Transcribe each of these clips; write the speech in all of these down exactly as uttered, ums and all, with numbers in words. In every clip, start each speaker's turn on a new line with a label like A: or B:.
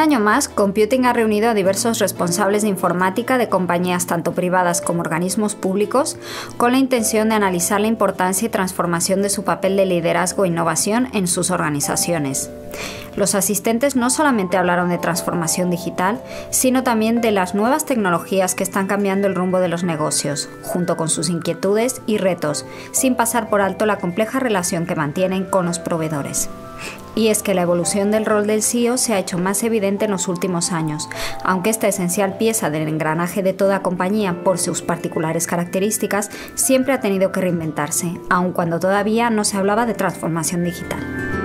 A: año más, Computing ha reunido a diversos responsables de informática de compañías tanto privadas como organismos públicos con la intención de analizar la importancia y transformación de su papel de liderazgo e innovación en sus organizaciones. Los asistentes no solamente hablaron de transformación digital, sino también de las nuevas tecnologías que están cambiando el rumbo de los negocios, junto con sus inquietudes y retos, sin pasar por alto la compleja relación que mantienen con los proveedores. Y es que la evolución del rol del C E O se ha hecho más evidente en los últimos años, aunque esta esencial pieza del engranaje de toda compañía, por sus particulares características, siempre ha tenido que reinventarse, aun cuando todavía no se hablaba de transformación digital.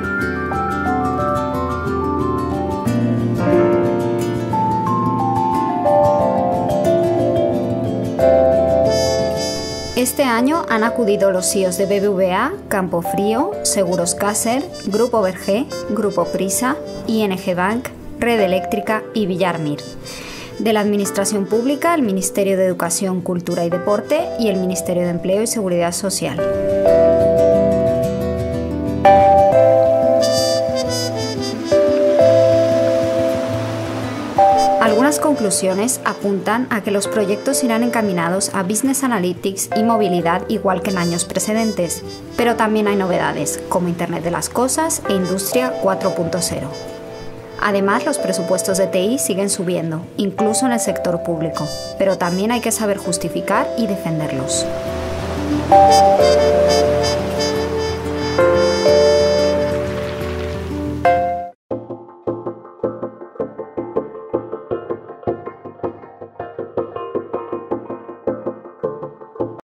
A: Este año han acudido los C E Os de B B V A, Campofrío, Seguros Caser, Grupo Vergé, Grupo Prisa, I N G Bank, Red Eléctrica y Villar Mir. De la Administración Pública, el Ministerio de Educación, Cultura y Deporte y el Ministerio de Empleo y Seguridad Social. Algunas conclusiones apuntan a que los proyectos irán encaminados a Business Analytics y movilidad igual que en años precedentes, pero también hay novedades, como Internet de las Cosas e Industria cuatro punto cero. Además, los presupuestos de T I siguen subiendo, incluso en el sector público, pero también hay que saber justificar y defenderlos.